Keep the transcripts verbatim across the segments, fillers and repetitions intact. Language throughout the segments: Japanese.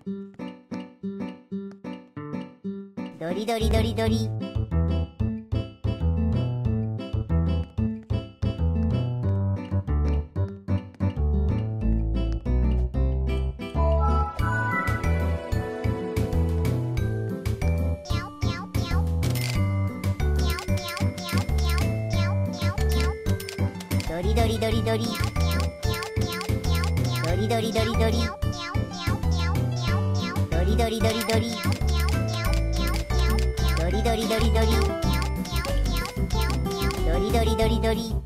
ドリドリドリドリ。ドリドリドリドリ。ドリドリドリドリ。ドリドリドリドリ。ドリドリドリドリ。ドリドリドリドリ。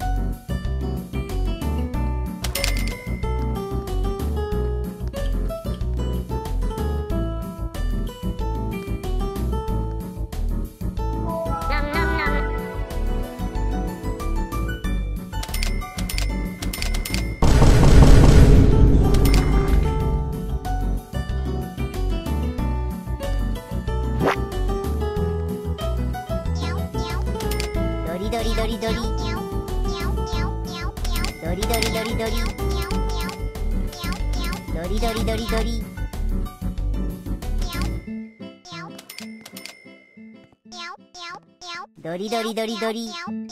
ドリドリドリドリ。ドリドリドリドリ。ドリドリドリドリ。ドリドリドリドリ。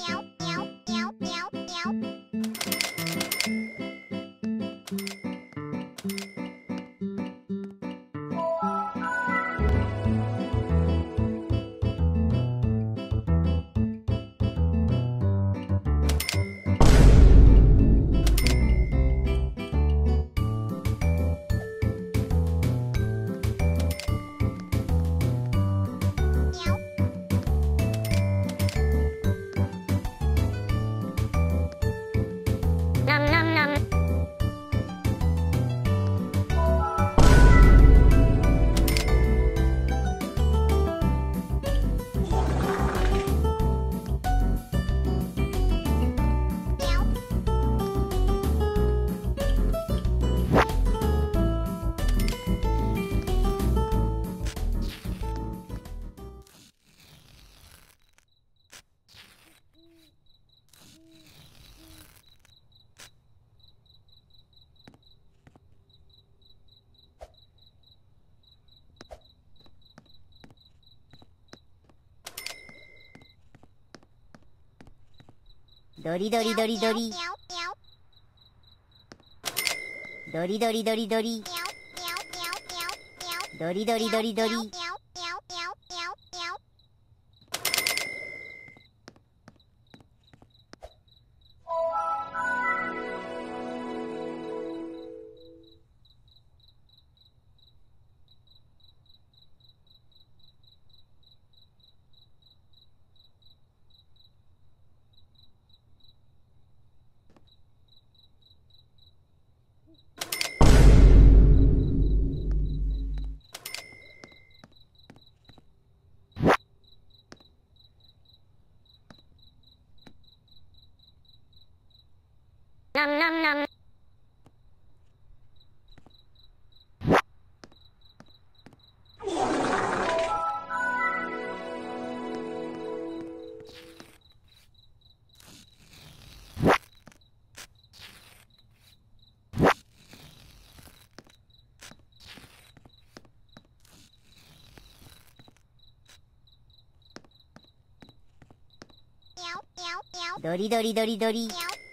ドリドリドリドリ。ドリドリドリドリ。ドリドリドリドリ。Nom nom nom. Dori dori dori dori.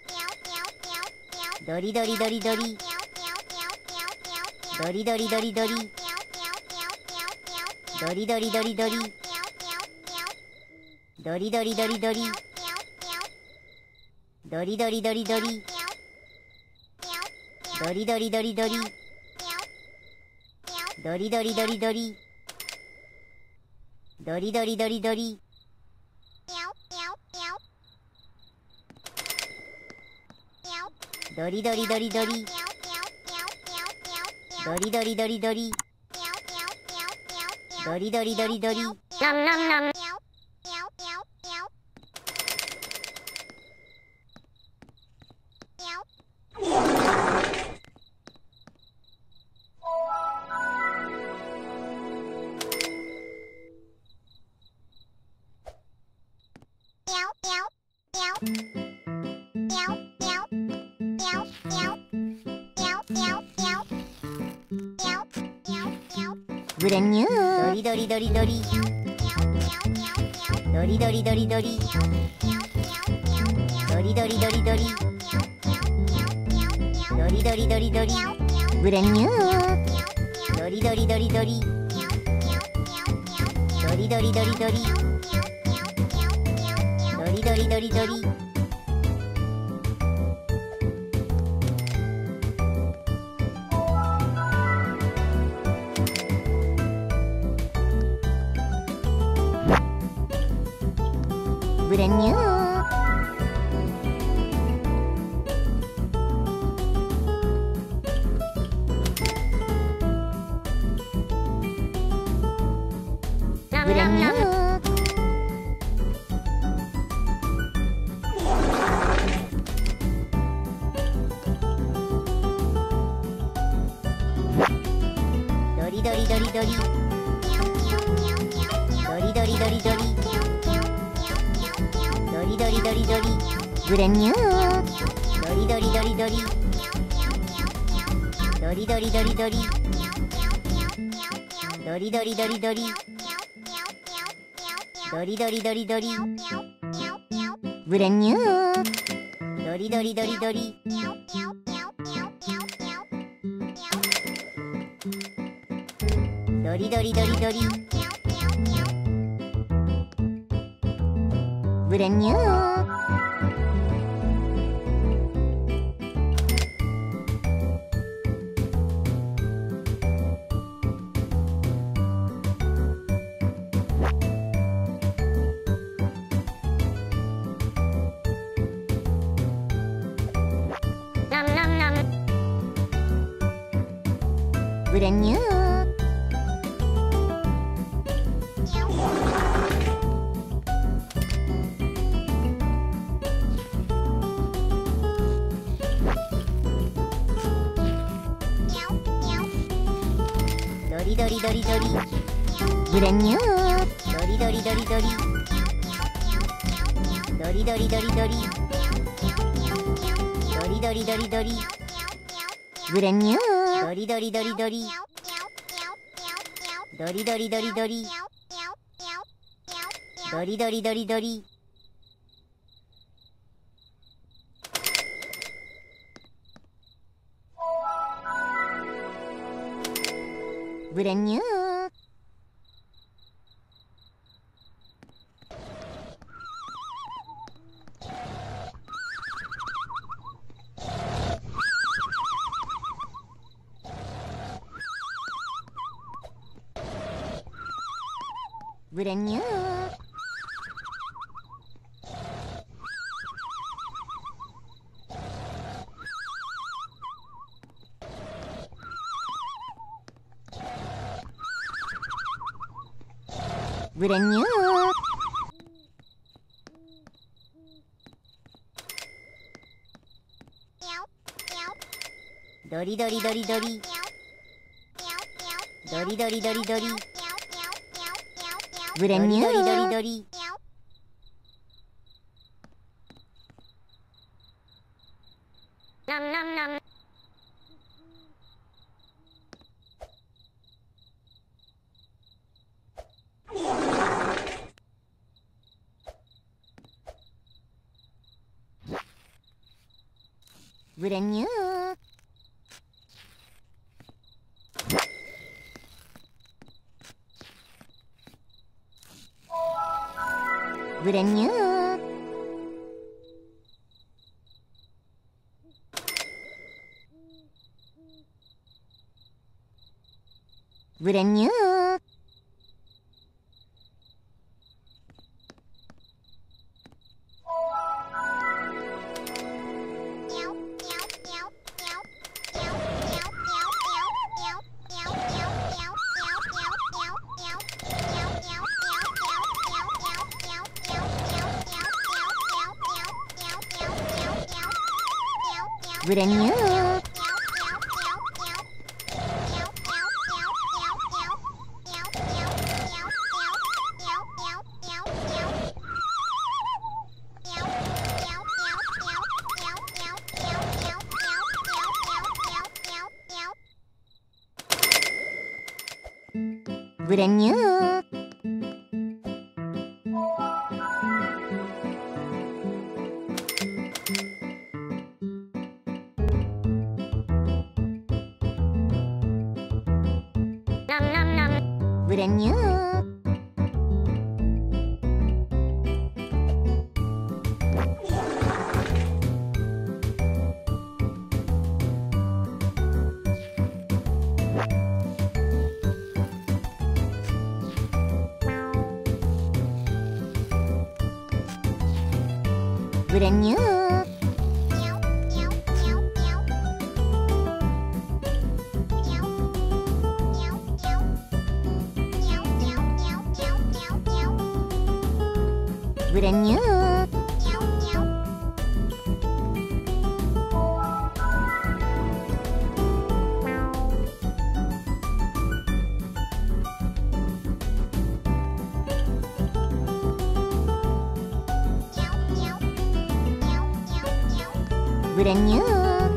Dori dori dori dori. Dori dori dori dori. Dori dori dori dori. Dori dori dori dori. Dori dori dori dori. Dori dori dori dori. Dori dori dori dori. Dori dori dori dori. Dori dori dori dori. Dori dori dori dori. Dori dori dori dori. Nom nom nom. Meow meow meow meow meow meow meow meow. brand new, ドリドリドリドリドリドリドリドリドリドリドリドリドリドリドリドリ brand new, ドリドリドリドリドリドリドリドリドリドリドリドリ brand new, ナム brand ナム new, ナムドリドリドリドリドリドリドリドリドリドリドリドリ brand new, ドリドリドリドリドリドリドリドリドリドリドリドリドリドリドリドリ brand new, ドリドリドリドリドリドリドリドリ brand new, ナムナムナム brand new, ドリドリドリドリ brand new, ドリドリドリドリドリドリドリドリドリドリドリドリ brand new, ドリドリドリドリドリドリドリドリドリドリドリドリ brand new, ブレンニューブレンニュードリドリドリドリドリドリドリドリブレンニュードリドリドリナムナムナムブレンニューブレンニューブレンニューブレンニュー Brand new. Nom nom nom. Brand new. Brand new. Brand new. Brand new.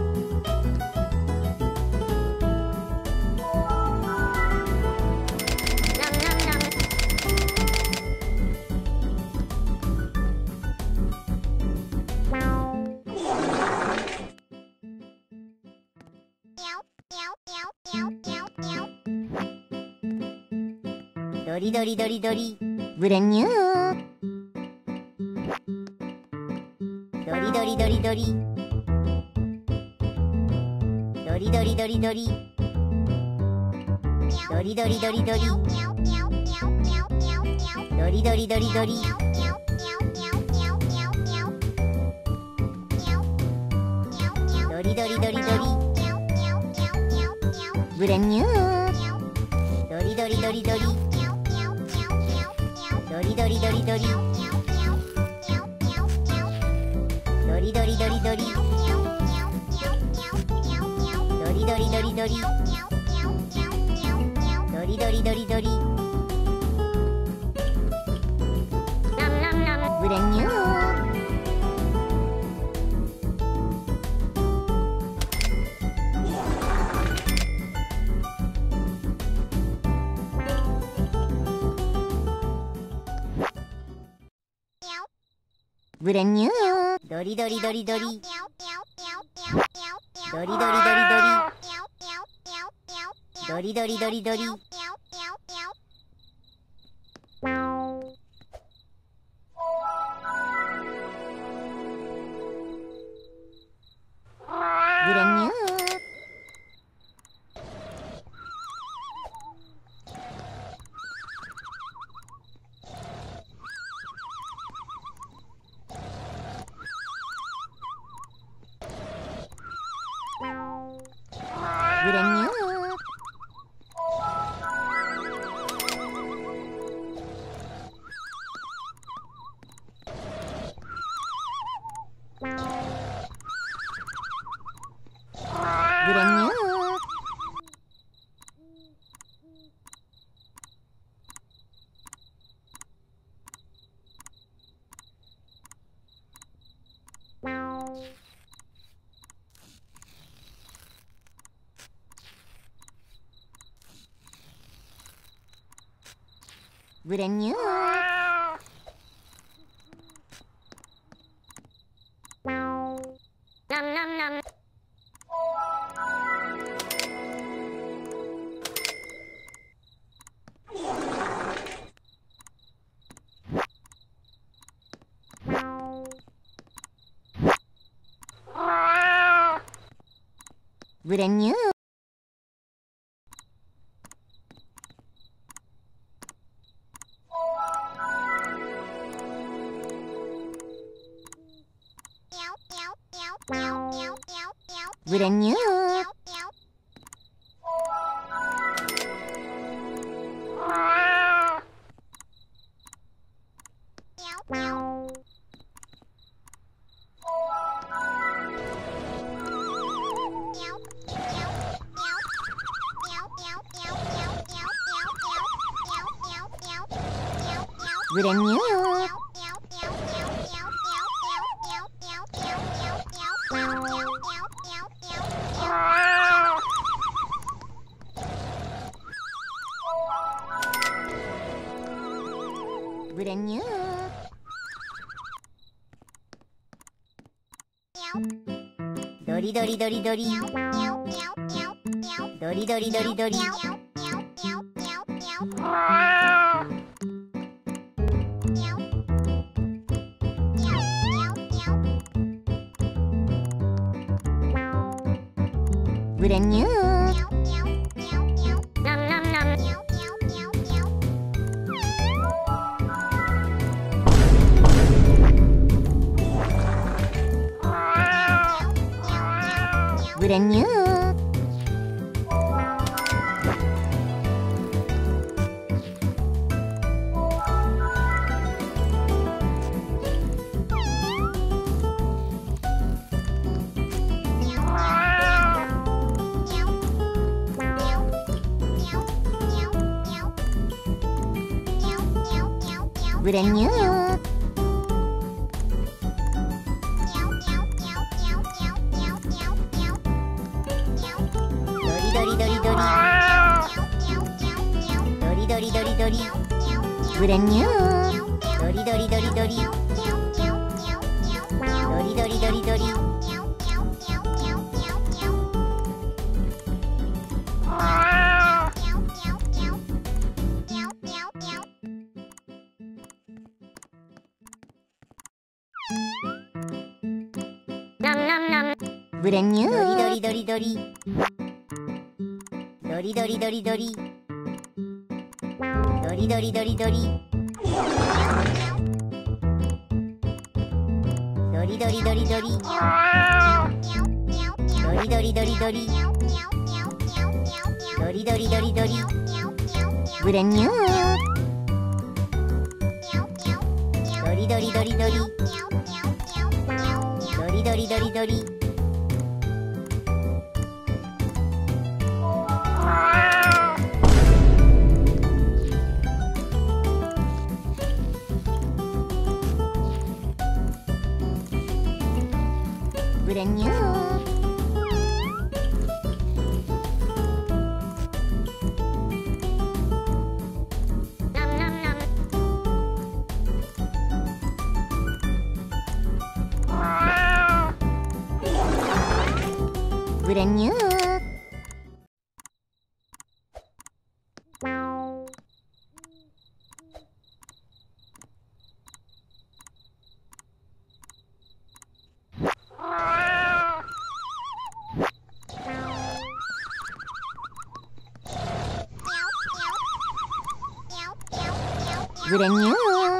Nom nom nom. Dori dori dori dori. Brand new. Dori dori dori dori. Dori dori dori dori. Dori dori dori dori. Dori dori dori dori. Dori dori dori dori. Brand new. Dori dori dori dori. Dori dori dori dori. Dori dori dori dori. Dori dori dori dori. Dori dori dori dori. Nom nom nom. Brand new. Brand new. Dori dori dori dori. Dori dori dori dori. Dori dori dori dori. Brand new. Brand new. Brand new. Brand new. Nom nom nom. Brand new. Brand new. Brand new. brand new, Dori dori dori dori. Dori dori dori dori. brand new, Nom nom nom. brand new, brand new, Dori dori dori dori. Dori dori dori dori. brand new, Dori dori dori dori. Dori dori dori dori. Nom nom nom. brand new, Dori dori dori dori. Dori dori dori dori. Dori dori dori dori. Dori dori dori dori. Dori dori dori dori. Dori dori dori dori. brand new, Dori dori dori dori. Dori dori dori dori. brand new, Nom nom nom. brand new, brand new,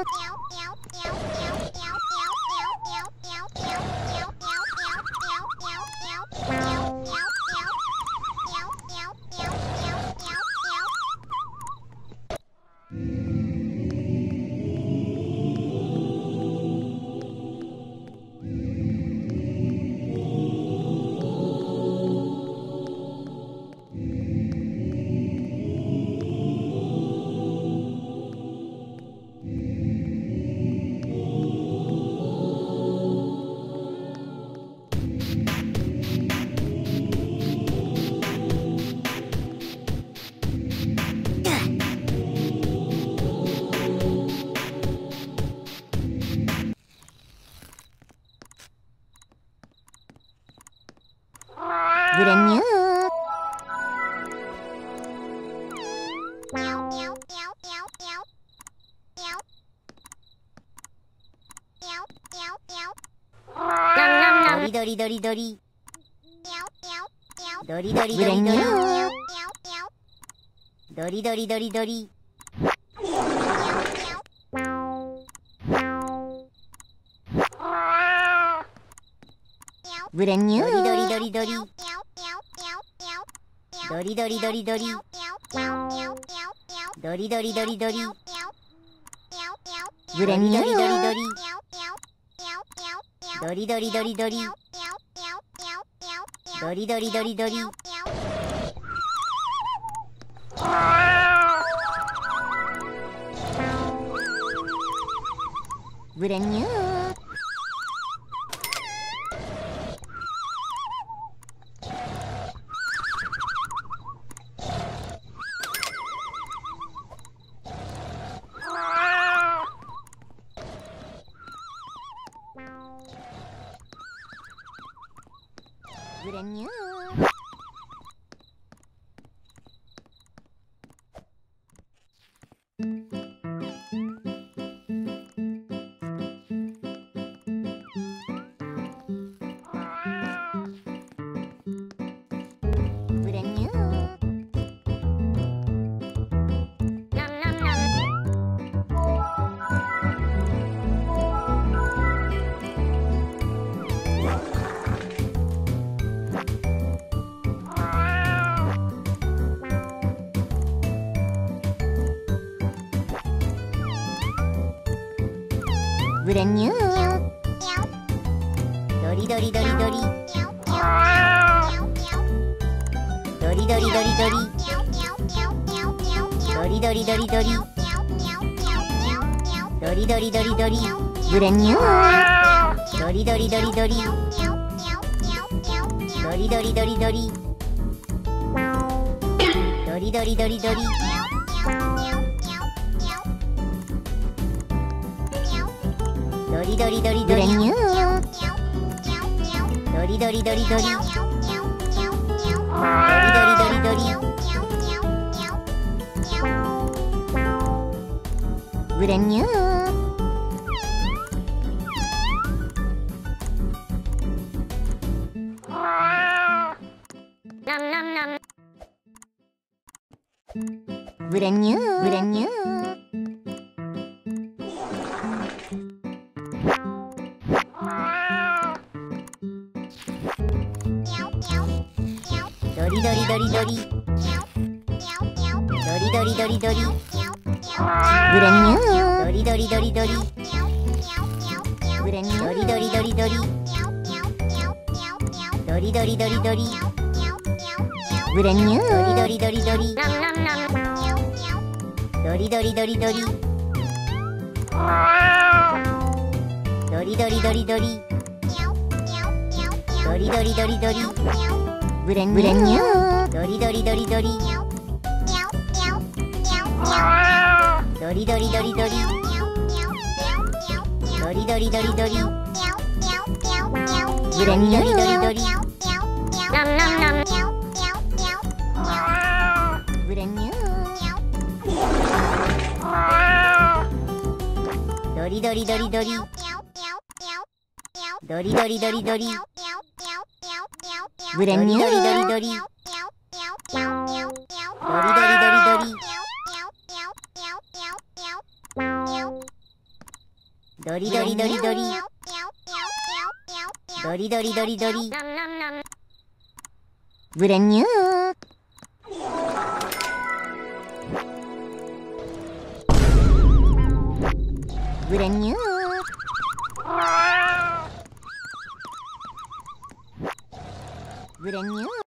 brand new, Nom nom nom. Dori dori dori dori. Dori dori dori brand dori. new, Dori dori dori dori. brand new, Dori dori dori dori. Dori dori dori dori. Dori dori dori dori. brand Dori new, dori dori dori. Dori dori dori dori. Dori dori dori dori. brand new, brand new. Brand new. Nom nom nom. Brand new. Dori dori dori dori. Dori dori dori dori. Dori dori dori dori. Dori dori dori dori. Brand new. Dori dori dori dori. Dori dori dori dori. Dori dori dori dori. Dori dori dori dori. Brand new. Dori dori dori dori. Dori dori dori dori. Brand new. Nom nom nom. Brand new. Brand new. Dori dori dori dori. Dori dori dori dori. Brand new. Dori dori dori dori. Brand new. Dori dori dori dori. Dori dori dori dori. Brand new. Dori dori dori dori. Nom nom nom. Dori dori dori dori. Dori dori dori dori. Dori dori dori dori. Brand new. Dori dori dori dori. Dori dori dori dori. Dori dori dori dori. Brand new. Dori dori dori. Nom nom nom. Brand new. Dori dori dori dori. Dori dori dori dori. Brand new. Dori dori dori. Dori dori dori dori. Dori dori dori dori. Dori dori dori dori. Brand new. Brand new. Brand new.